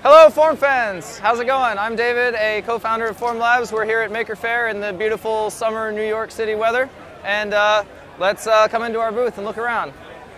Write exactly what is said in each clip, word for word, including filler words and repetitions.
Hello Form fans, how's it going? I'm David, a co-founder of Formlabs. We're here at Maker Faire in the beautiful summer New York City weather, and uh, let's uh, come into our booth and look around.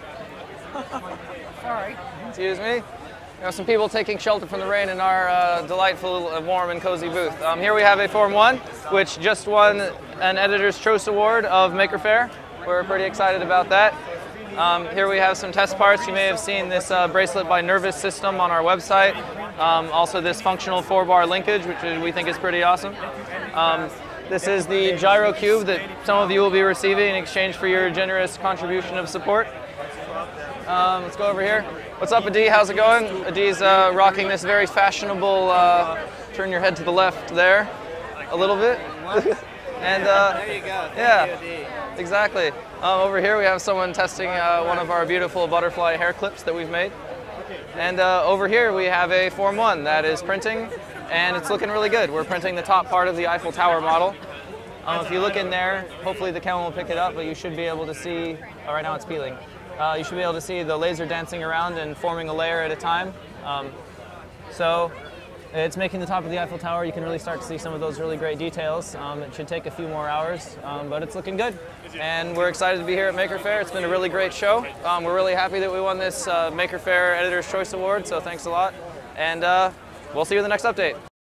Sorry. Excuse me. We have some people taking shelter from the rain in our uh, delightful, uh, warm and cozy booth. Um, here we have a Form one, which just won an Editor's Choice Award of Maker Faire. We're pretty excited about that. Um, here we have some test parts. You may have seen this uh, bracelet by Nervous System on our website. Um, also this functional four bar linkage, which we think is pretty awesome. Um, this is the gyro cube that some of you will be receiving in exchange for your generous contribution of support. Um, let's go over here. What's up, Adi? How's it going? Adi's uh, rocking this very fashionable, uh, turn your head to the left there, a little bit. And uh, there you go. Thank yeah, you, exactly. Um, over here we have someone testing uh, one of our beautiful butterfly hair clips that we've made. And uh, over here we have a Form one that is printing, and it's looking really good. We're printing the top part of the Eiffel Tower model. Um, if you look in there, hopefully the camera will pick it up, but you should be able to see, oh, right now it's peeling. Uh, you should be able to see the laser dancing around and forming a layer at a time. Um, so it's making the top of the Eiffel Tower. You can really start to see some of those really great details. Um, it should take a few more hours, um, but it's looking good. And we're excited to be here at Maker Faire. It's been a really great show. Um, we're really happy that we won this uh, Maker Faire Editor's Choice Award, so thanks a lot. And uh, we'll see you in the next update.